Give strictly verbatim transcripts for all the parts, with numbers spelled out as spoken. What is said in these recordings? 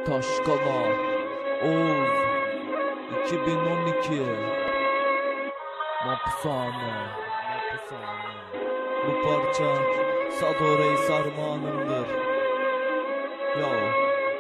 Taşkala Oğuz iki bin on iki Mapushane Mapushane Bu parça Sado Reis armağanımdır. Yo.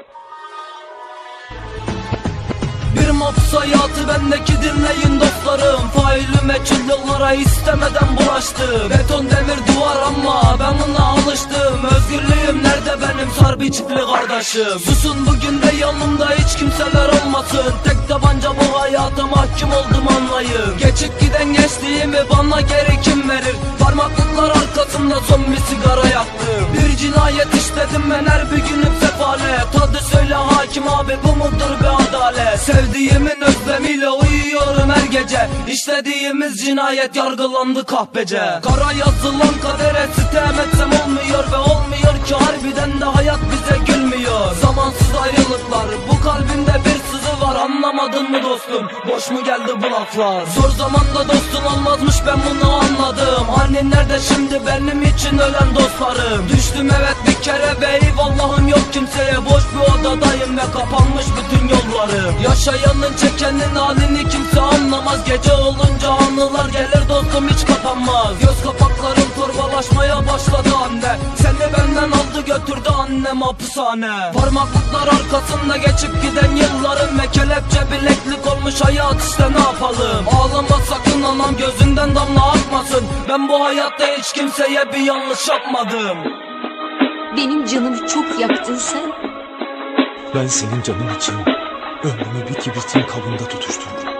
Bir mahpus hayatı bendeki, dinleyin dostlarım. Faili meçhul yollara istemeden bulaştım. Beton demir duvar ama ben buna alıştım. Özgürlüğüm nerede benim Sarbiçikli kardeşim? Susun bugün de yanımda hiç kimseler olmasın. Tek tabanca bu hayata mahkum oldum anlayın. Geçip giden geçtiğimi bana geri kim verir? Parmaklıklar arkasında son bir sigara yaktım. Bir cinayet işledim ben her bir günüm sefalet. Tadı söyle hakim abi, bu mudur bir adalet? Sevdiğimin özlemiyle uyuyorum her gece. İşlediğimiz cinayet yargılandı kahpece. Kara yazılan kadere sitem etsem olmuyor ve olmuyor ki harbiden de hayat bize gülmüyor. Zamansız ayrılıklar, bu kalbimde bir sızı var, anlamadın mı dostum? Boş mu geldi bu laflar? Zor zamanda dostun olmazmış, ben bunu anladım. Hani nerede şimdi benim için ölen dostlarım? Düştüm evet bir kere ve eyvallahım yok kimseye. Boş bir odadayım ve kapanmış bütün yollarım. Yaşayanın çekenin halini kimse anlamaz. Gece olunca anılar gelir dostum, hiç kapanmaz. Göz kapaklarım torbalaşmaya başladı anne. Seni benden aldı götürdü annem hapishane. Parmaklıklar arkasında geçip giden yıllarım ve kelepçe bileklik olmuş hayat, işte ne yapalım? Ağlama sakın anam, gözünden damla akmasın. Ben bu hayatta hiç kimseye bir yanlış yapmadım. Benim canımı çok yaktın sen. Ben senin canın için ömrümü bir kibritin kabında tutuşturdum.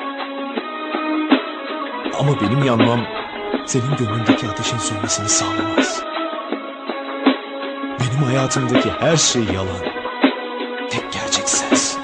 Ama benim yanmam senin gönlündeki ateşin sönmesini sağlamaz. Benim hayatımdaki her şey yalan. Tek gerçek sensin.